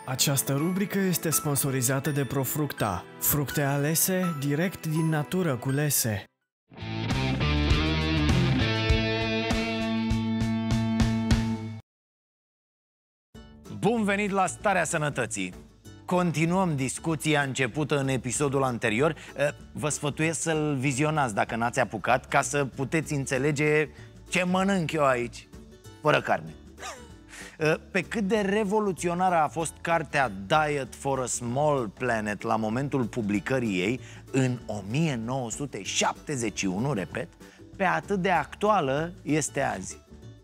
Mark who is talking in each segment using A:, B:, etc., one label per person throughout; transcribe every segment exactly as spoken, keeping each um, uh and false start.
A: Această rubrică este sponsorizată de Profructa, fructe alese direct din natură culese.
B: Bun venit la Starea Sănătății! Continuăm discuția începută în episodul anterior. Vă sfătuiesc să-l vizionați dacă n-ați apucat, ca să puteți înțelege ce mănânc eu aici, fără carne. Pe cât de revoluționară a fost cartea Diet for a Small Planet la momentul publicării ei, în o mie nouă sute șaptezeci și unu, repet, pe atât de actuală este azi.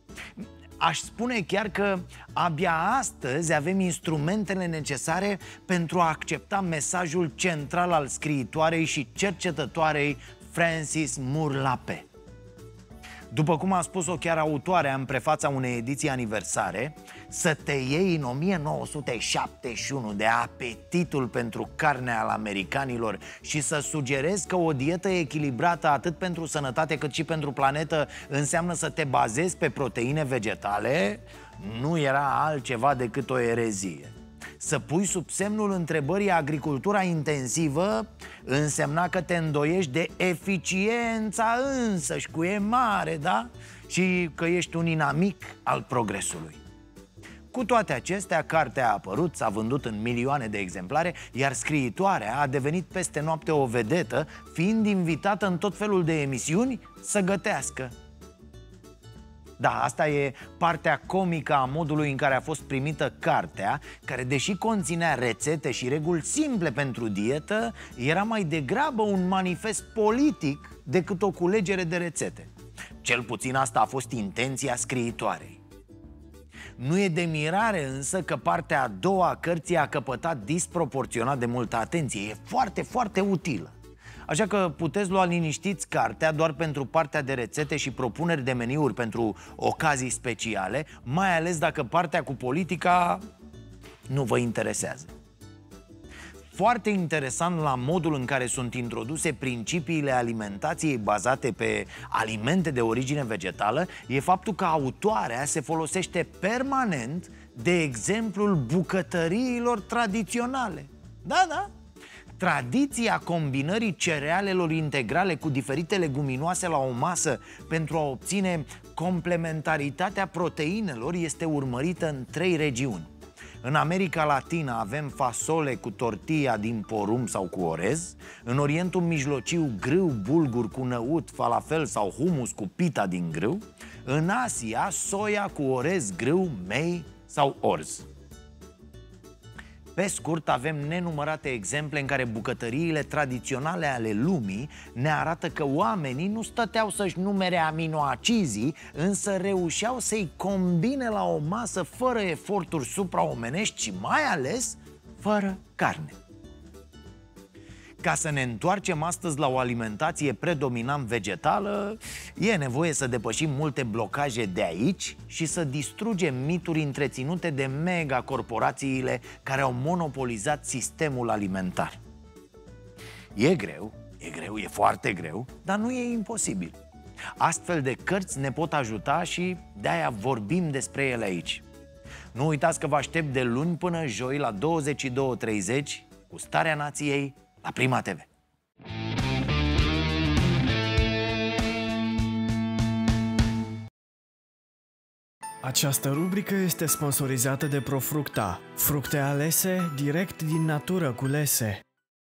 B: Aș spune chiar că abia astăzi avem instrumentele necesare pentru a accepta mesajul central al scriitoarei și cercetătoarei Frances Moore Lappe. După cum a spus-o chiar autoarea în prefața unei ediții aniversare, să te iei în o mie nouă sute șaptezeci și unu de apetitul pentru carne al americanilor și să sugerezi că o dietă echilibrată atât pentru sănătate cât și pentru planetă înseamnă să te bazezi pe proteine vegetale, nu era altceva decât o erezie. Să pui sub semnul întrebării agricultura intensivă însemna că te îndoiești de eficiența însăși, cu E mare, da? Și că ești un inamic al progresului. Cu toate acestea, cartea a apărut, s-a vândut în milioane de exemplare, iar scriitoarea a devenit peste noapte o vedetă, fiind invitată în tot felul de emisiuni să gătească. Da, asta e partea comică a modului în care a fost primită cartea, care, deși conținea rețete și reguli simple pentru dietă, era mai degrabă un manifest politic decât o culegere de rețete. Cel puțin asta a fost intenția scriitoarei. Nu e de mirare însă că partea a doua a cărții a căpătat disproporționat de multă atenție. E foarte, foarte utilă. Așa că puteți lua liniștiți cartea doar pentru partea de rețete și propuneri de meniuri pentru ocazii speciale, mai ales dacă partea cu politica nu vă interesează. Foarte interesant la modul în care sunt introduse principiile alimentației bazate pe alimente de origine vegetală e faptul că autoarea se folosește permanent de exemplul bucătăriilor tradiționale. Da, da? Tradiția combinării cerealelor integrale cu diferite leguminoase la o masă pentru a obține complementaritatea proteinelor este urmărită în trei regiuni. În America Latină avem fasole cu tortilla din porumb sau cu orez. În Orientul Mijlociu, grâu bulgur cu năut, falafel sau hummus cu pita din grâu. În Asia, soia cu orez, grâu, mei sau orz. Pe scurt, avem nenumărate exemple în care bucătăriile tradiționale ale lumii ne arată că oamenii nu stăteau să-și numere aminoacizii, însă reușeau să-i combine la o masă fără eforturi supraomenești și mai ales fără carne. Ca să ne întoarcem astăzi la o alimentație predominant vegetală, e nevoie să depășim multe blocaje de aici și să distrugem mituri întreținute de megacorporațiile care au monopolizat sistemul alimentar. E greu, e greu, e foarte greu, dar nu e imposibil. Astfel de cărți ne pot ajuta și de-aia vorbim despre ele aici. Nu uitați că vă aștept de luni până joi la douăzeci și două treizeci cu Starea Nației la Prima T V.
A: Această rubrică este sponsorizată de Profructa, fructe alese direct din natură culese.